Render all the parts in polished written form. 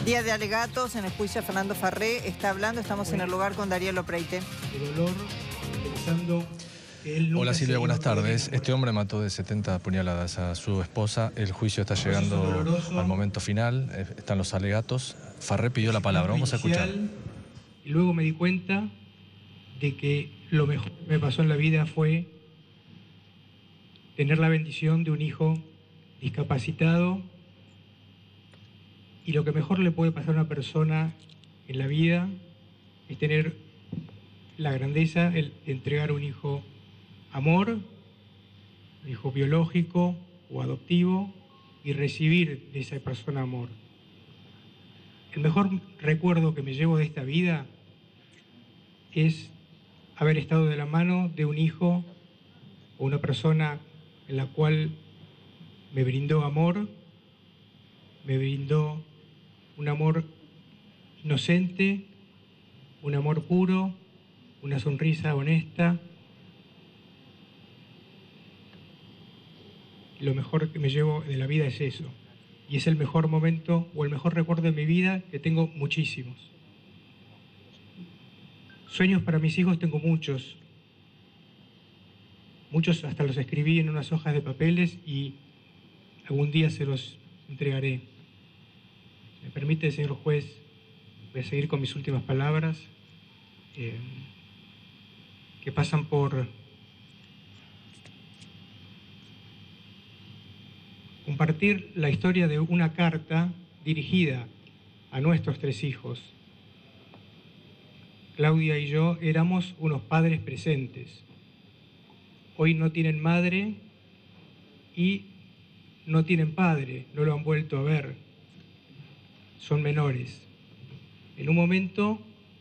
Día de alegatos en el juicio a Fernando Farré. Está hablando, estamos en el lugar con Darío Lopreite. El dolor, pensando que él nunca. Hola Silvia, buenas tardes. Este Este hombre mató de 70 puñaladas a su esposa. El juicio está llegando al momento final. Están los alegatos. Farré pidió la palabra. Vamos a escuchar. Y luego me di cuenta de que lo mejor que me pasó en la vida fue tener la bendición de un hijo discapacitado. Y lo que mejor le puede pasar a una persona en la vida es tener la grandeza de entregar un hijo amor, un hijo biológico o adoptivo, y recibir de esa persona amor. El mejor recuerdo que me llevo de esta vida es haber estado de la mano de un hijo o una persona en la cual me brindó amor, me brindó un amor inocente, un amor puro, una sonrisa honesta. Lo mejor que me llevo de la vida es eso. Y es el mejor momento o el mejor recuerdo de mi vida, que tengo muchísimos. Sueños para mis hijos tengo muchos. Muchos hasta los escribí en unas hojas de papeles y algún día se los entregaré. Si me permite, señor juez, voy a seguir con mis últimas palabras, que pasan por compartir la historia de una carta dirigida a nuestros 3 hijos. Claudia y yo éramos unos padres presentes. Hoy no tienen madre y no tienen padre, no lo han vuelto a ver. Son menores. En un momento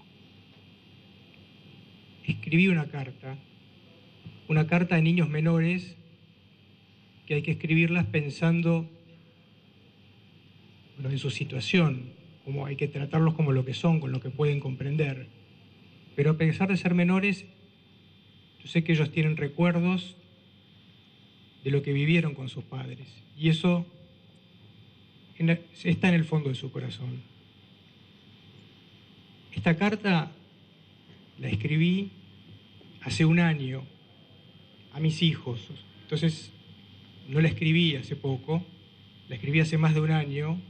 escribí una carta a niños menores, que hay que escribirlas pensando, en su situación, como hay que tratarlos como lo que son, con lo que pueden comprender. Pero a pesar de ser menores, yo sé que ellos tienen recuerdos de lo que vivieron con sus padres. Y eso está en el fondo de su corazón. Esta carta la escribí hace un año a mis hijos. Entonces, no la escribí hace poco, la escribí hace más de un año.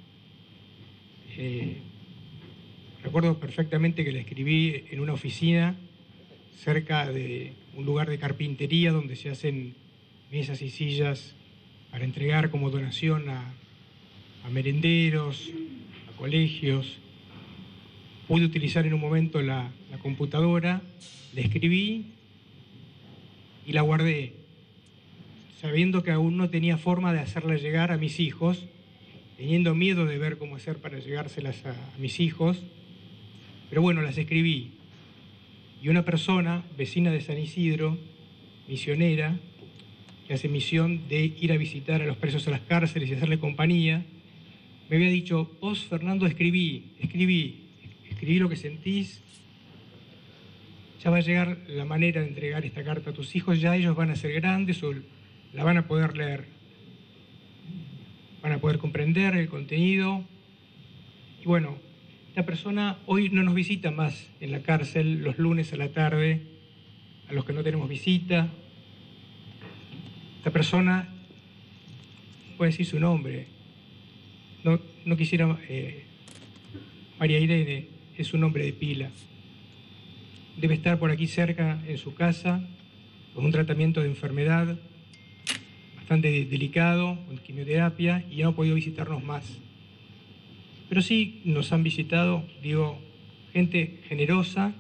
Recuerdo perfectamente que la escribí en una oficina cerca de un lugar de carpintería donde se hacen mesas y sillas para entregar como donación a merenderos, a colegios. Pude utilizar en un momento la computadora, la escribí y la guardé, sabiendo que aún no tenía forma de hacerla llegar a mis hijos, teniendo miedo de ver cómo hacer para llegárselas a mis hijos, pero bueno, las escribí. Y una persona, vecina de San Isidro, misionera, que hace misión de ir a visitar a los presos a las cárceles y hacerle compañía, me había dicho: vos, Fernando, escribí lo que sentís, ya va a llegar la manera de entregar esta carta a tus hijos, ya ellos van a ser grandes o la van a poder leer, van a poder comprender el contenido. Y bueno, esta persona hoy no nos visita más en la cárcel los lunes a la tarde, a los que no tenemos visita. Esta persona, puede decir su nombre, no quisiera, María Irene, es un nombre de pila. Debe estar por aquí cerca en su casa, con un tratamiento de enfermedad bastante delicado, con quimioterapia, y ya no ha podido visitarnos más. Pero sí nos han visitado, gente generosa,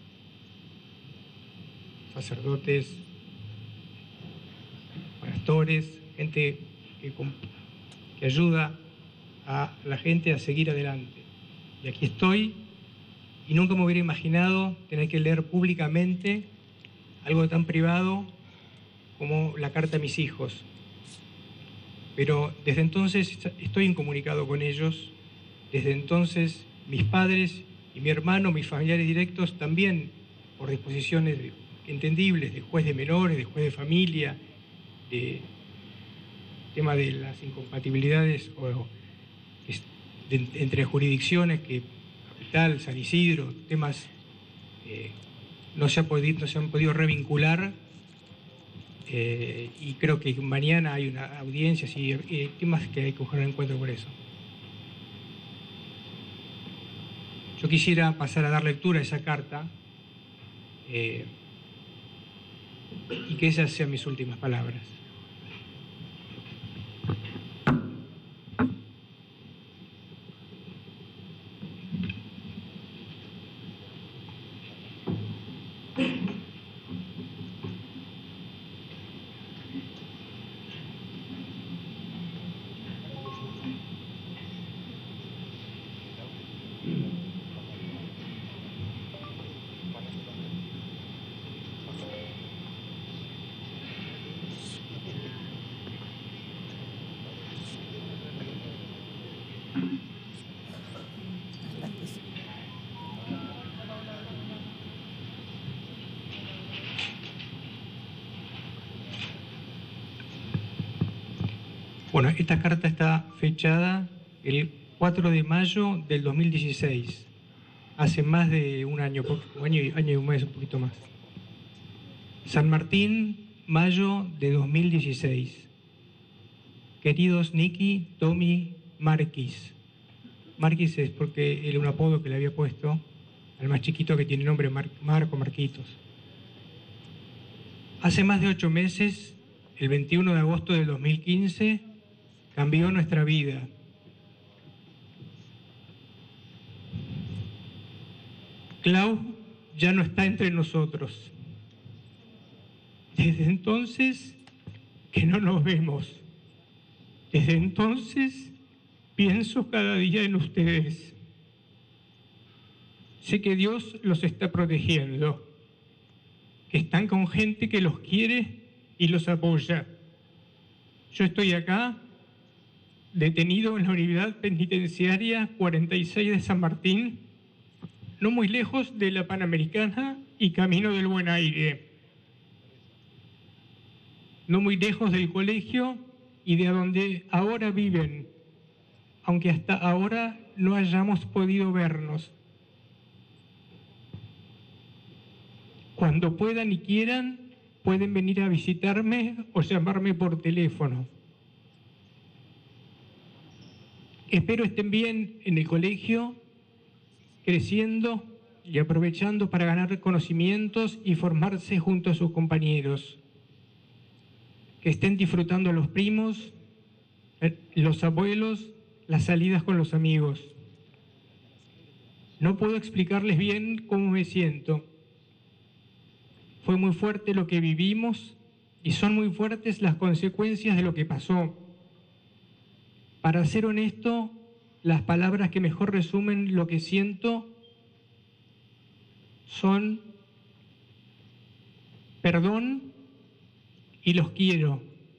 sacerdotes, pastores, gente que ayuda a la gente a seguir adelante. Y aquí estoy, y nunca me hubiera imaginado tener que leer públicamente algo tan privado como la carta a mis hijos. Pero desde entonces estoy incomunicado con ellos. Desde entonces mis padres y mi hermano, mis familiares directos, también por disposiciones entendibles de juez de menores, de juez de familia, de tema de las incompatibilidades entre jurisdicciones, que Capital, San Isidro, temas no se han podido revincular, y creo que mañana hay una audiencia, y temas que hay que buscar en encuentro por eso. Yo quisiera pasar a dar lectura a esa carta, y que esas sean mis últimas palabras. Bueno, esta carta está fechada el 4 de mayo del 2016, hace más de un año, año y un mes, un poquito más. San Martín, mayo de 2016. Queridos Nicky, Tommy, Marquis. Marquis es porque era un apodo que le había puesto al más chiquito, que tiene nombre Marco Marquitos. Hace más de 8 meses, el 21 de agosto del 2015, cambió nuestra vida. Clau ya no está entre nosotros. Desde entonces que no nos vemos. Desde entonces pienso cada día en ustedes. Sé que Dios los está protegiendo, que están con gente que los quiere y los apoya. Yo estoy acá, detenido en la unidad penitenciaria 46 de San Martín, no muy lejos de la Panamericana y Camino del Buen Aire, no muy lejos del colegio y de donde ahora viven, aunque hasta ahora no hayamos podido vernos. Cuando puedan y quieran, pueden venir a visitarme o llamarme por teléfono. Espero estén bien en el colegio, creciendo y aprovechando para ganar conocimientos y formarse junto a sus compañeros. Que estén disfrutando los primos, los abuelos, las salidas con los amigos. No puedo explicarles bien cómo me siento. Fue muy fuerte lo que vivimos y son muy fuertes las consecuencias de lo que pasó. Para ser honesto, las palabras que mejor resumen lo que siento son perdón y los quiero,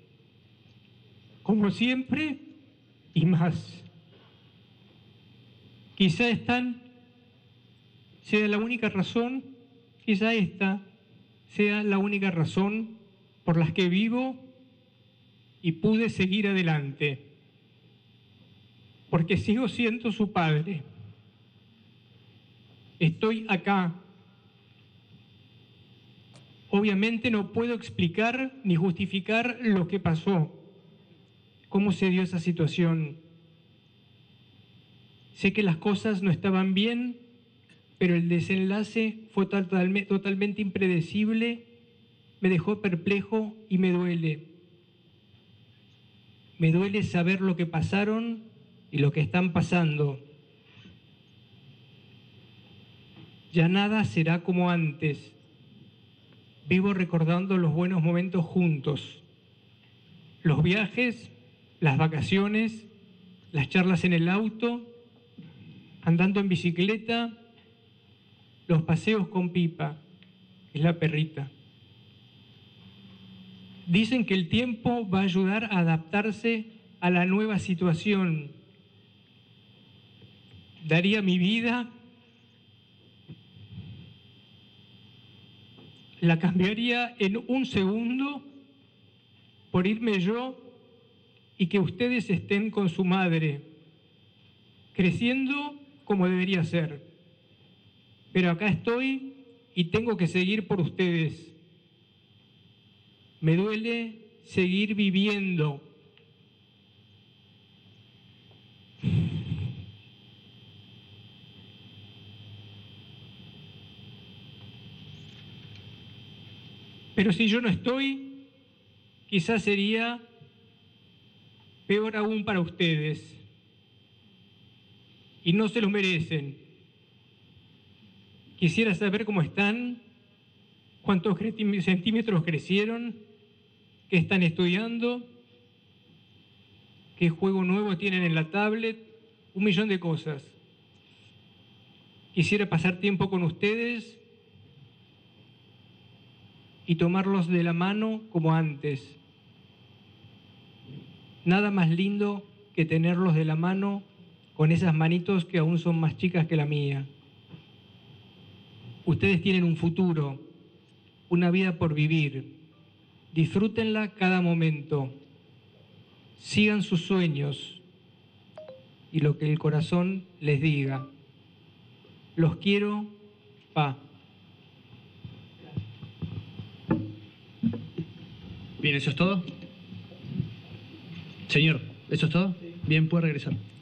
como siempre y más. Quizá esta sea la única razón, quizá esta sea la única razón por la que vivo y pude seguir adelante, porque sigo siendo su padre. Estoy acá. Obviamente no puedo explicar ni justificar lo que pasó, cómo se dio esa situación. Sé que las cosas no estaban bien, pero el desenlace fue totalmente impredecible, me dejó perplejo y me duele. Me duele saber lo que pasaron y lo que están pasando. Ya nada será como antes. Vivo recordando los buenos momentos juntos. Los viajes, las vacaciones, las charlas en el auto, andando en bicicleta, los paseos con Pipa, que es la perrita. Dicen que el tiempo va a ayudar a adaptarse a la nueva situación. Daría mi vida, la cambiaría en un segundo por irme yo y que ustedes estén con su madre. creciendo como debería ser. Pero acá estoy y tengo que seguir por ustedes. Me duele seguir viviendo. Pero si yo no estoy, quizás sería peor aún para ustedes. Y no se lo merecen. Quisiera saber cómo están, cuántos centímetros crecieron, qué están estudiando, qué juego nuevo tienen en la tablet, 1.000.000 de cosas. Quisiera pasar tiempo con ustedes y tomarlos de la mano como antes. Nada más lindo que tenerlos de la mano con esas manitos que aún son más chicas que la mía. Ustedes tienen un futuro, una vida por vivir. Disfrútenla cada momento. Sigan sus sueños y lo que el corazón les diga. Los quiero, Pa. Bien, ¿eso es todo? Señor, ¿eso es todo? Bien, puede regresar.